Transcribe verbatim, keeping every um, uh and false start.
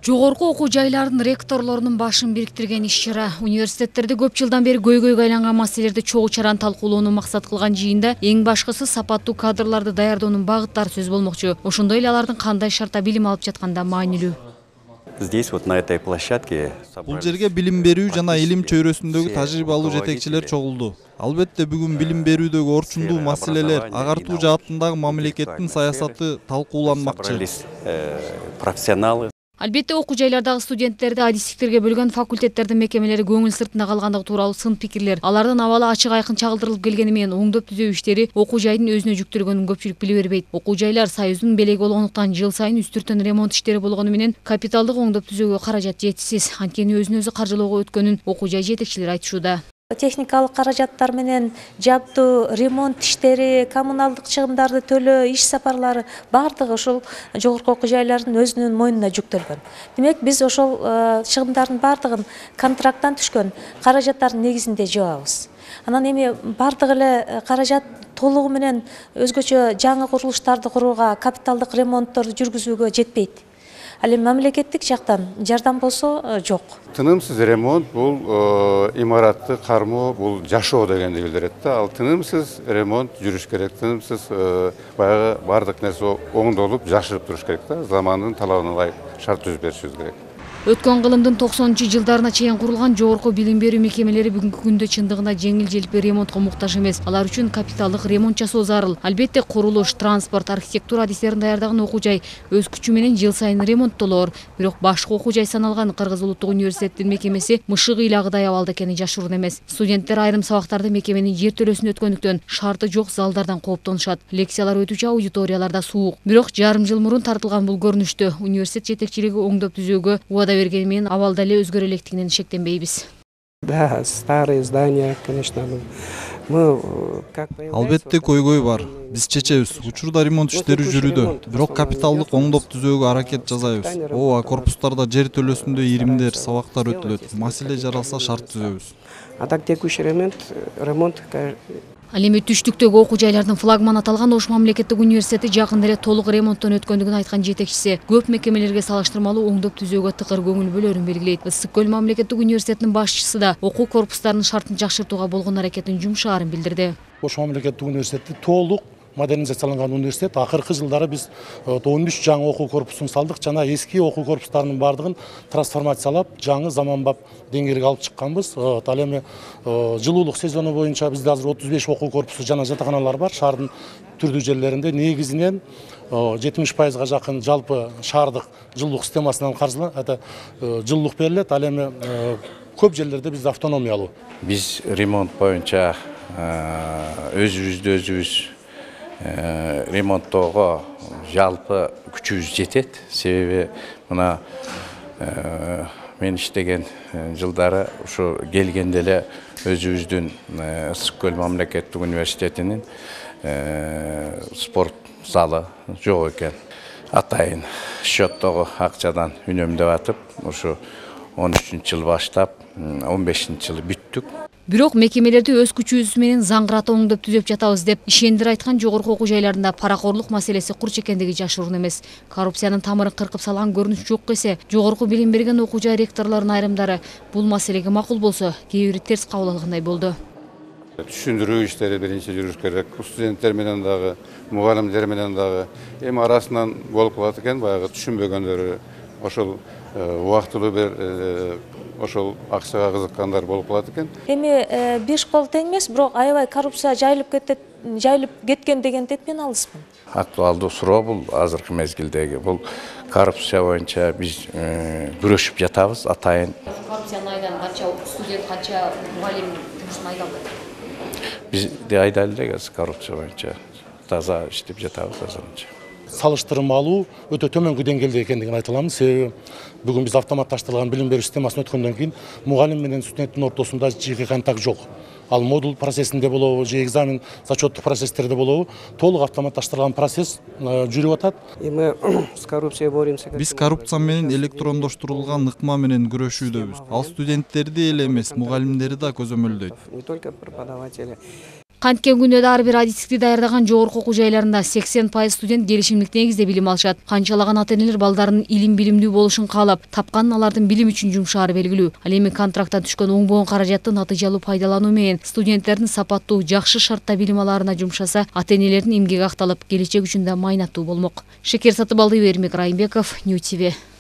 Жогорку окуу жайлардын ректорлорунун башын бириктирген иш-чара университеттерде көп жылдан бери көйгөйгө айланган маселелерди чогуу чаран талкуулоону максат кылган жыйында эң башкысы сапаттуу кадрларды даярдоонун багыттары сөз болмокчу. Ошондой эле алардын кандай шартта билим алып жатканда маанилүү. Здесь вот на этой площадке Бул жерге билим берүү жана илим чөйрөсүндөгү тажрыйбалуу жетекчилер чогулду. Албетте бүгүн билим берүүдөгү орчундуу маселелер, агартуу жаатындагы мамлекеттин саясаты талкууланмакчы. Профессионалы. Албетте окуу жайлардагы студенттерди адистиктерге бөлгөн факультеттердин мекемелери көңүл сыртында калгандыгы тууралуу сын пикирлер. Алардын абалы ачык айкын чагылдырылып келгени менен оңдоп түзөө иштери окуу жайдын өзүнө жүктөлгөнүн көпчүлүк биле бербейт. Окуу жайлар союздун белеги болгондуктан жыл сайын үстүртөн ремонт иштери болгону менен капиталдык оңдоп түзөөгө каражат жетишсиз. Анткени өзүн өзү каржылоого өткөнүн окуу жай жетекчилери айтышууда. Техникалык каражаттар менен жабдуу, ремонт иштери, коммуналдык чыгымдарды төлөө, иш сапарлары бардыгы ошол жогорку окуу жайлардын өзүнүн мойнуна жүктөлгөн. Демек биз ошол чыгымдардын бардыгын контракттан түшкөн каражаттардын негизинде жабабыз. Анан эми бардыгы эле каражат толугу менен өзгөчө жаңы курулуштарды курууга, капиталдык ремонтторду жүргүзүүгө жетпейт. Ал эми мамлекеттик жактан жардам болсо жок. Тынымсыз ремонт бул имаратты кармоо, бул жашоо дегенди билдирет да. Ал тынымсыз ремонт жүрүш керек, тынымсыз баягы бардык нерсе оңдолуп, жашырып туруш керек да. Замандын талабына ылайык шарт түзүп беришибиз керек. Өткөн кылымдын токсонунчу жылдарына чейин курулган жогорку билим берүү мекемелери бүгүнкү күндө чындыгында жеңил-желпи ремонтко муктаж эмес. Алар үчүн капиталдык ремонт жасоо зарыл. Албетте курулуш, транспорт, архитектура адистерин даярдаган окуу жай өз күчү менен жыл сайын ремонттолоор. Бирок башкы окуу жай саналган Кыргыз улуттук университеттин мекемеси мышык ыйлагыдай абалда экени жашыруун эмес. Студенттер айрым сабактарды мекеменин жертөлөсүндө өткөндүктөн шарты жок залдардан кооптонушат. Лекциялар өтүүчү аудиторияларда суук. Бирок жарым жыл мурун тартылган бул көрүнүштө университет жетекчилиги оңдоп түзөөгө убада бергени менен абалда эле өзгөрө электигинен шектенбейбиз. Да, старые здания, конечно, мы как Албетте көйгөй бар. Биз чечебиз. Учурда ремонт иштери жүрүүдө. Бирок капиталдык оңдоп түзөөгө аракет жасайбыз. Ооба, корпустарда жер төлөсүндө иримдер, сабактар өтүлөт. Маселе жаралса шарт түзөбүз. А так текущий ремонт, ремонт Ал эми түштүктөгү окуу жайлардын флагман аталган Ош мамлекеттик университети жакында эле толук ремонттон өткөндүгүн айткан жетекчиси көп мекемелерге салыштырмалуу оңдоп түзөөгө тыкыр көңүл бөлөрүн белгилейт. Ысык көл мамлекеттик университетинин башчысы да окуу корпустарынын шартын жакшыртууга болгон аракетин жумшаарын билдирди. Ош мамлекеттик университети толук модернизацияланган университет. Акыркы жылдары биз он үч жаңы окуу корпусун салдык жана эски окуу корпустарынын бардыгын трансформациялап, жаңы заманбап деңгээлге алып чыкканбыз. Ал эми жылуулук сезону боюнча бизде азыр отуз беш окуу корпусу жана жатаканалар бар. Шаардын түрдүү жерлеринде негизинен жетимиш пайызга жакын жалпы шаардык жылуулук системасынан каржыланат. Это жылуулук берилет. Ал эми көп жерлерде бизде автономиялуу. Биз ремонт боюнча өзүбүздү өзүбүз ремонттоого жалпы күчүбүз жетет. Себеби мына мен иштеген жылдары ушу келгенде эле өзүбүздүн Ысык көл мамлекеттик университетинин спорт залы жок экен. Атайын счеттогу акчадан үнөмдөп атып, ушу он үчүнчү жыл баштап он бешинчи жылы бүттүк. Бирок мекемелерди өз күчүбүз менен заңгырата оңдоп түзөп жатабыз деп ишендир айткан жогорку окуу жайларында паракорлук маселеси курч экендиги жашыруун эмес. Коррупциянын тамырын кыркып салган көрүнүш жок эсе, жогорку билим берген окуу жай ректорлорунун айрымдары бул маселеге макул болсо, кээ бири терс кабыл алгандай болду. Түшүндүрүү иштери биринчи жүрүш керек. Студенттер менен дагы, мугалимдер менен дагы эми арасынан болуп калат экен, баягы түшүнбөгөндөрү ошол убактылуу бир ошол акчага кызыккандар болуп калат экен. Эми беш кол тең эмес, бирок аябай коррупция жайылып кетет, жайылып кеткен дегенди мен алыспын. Актуалдуу суроо бул азыркы мезгилдеги. Бул коррупция боюнча биз күрөшүп жатабыз, атайын. Коррупцияны айдан канча студент, канча мугалим жумушун айдалды? Биз де айдалды эле коррупция боюнча. Таза иштеп жатабыз азырынча. Салыштырмалуу өтө төмөнкү деңгээлде экендигин айта аламын. Себеби бүгүн биз автоматташтырылган билим берүү системасын өткөндөн кийин мугалим менен студенттин ортосунда жеке контакт жок. Ал модуль процессинде болобу, же экзамен зачеттик процесстерде болобу, толук автоматташтырылган процесс жүрүп атат. мы с коррупцией боремся. Биз коррупция менен электрондоштурулган ыкма менен күрөшүүдөбүз. Ал студенттерди эле эмес, мугалимдерди да көзөмөлдөйт. Не только преподаватели. Канткен күнөдө ар бир адистикти даярдаган жогорку окуу жайларында сексен пайыз студент келишимдик негизде билим алышат. Канчалаган ата-энелер балдарынын илим билимдүү болушун каалап, тапканын алардын билим үчүн жумшаары белгилүү. Ал эми контракттан түшкөн оңбогон каражатты натыйжалуу пайдалануу менен студенттердин сапаттуу, жакшы шартта билим алаарына жумшаса, ата-энелердин эмгеги акталып, келечек үчүн да майнаттуу болмок. Шекер Сатыбалдиева, Эрмек Райымбеков, Нью ти ви.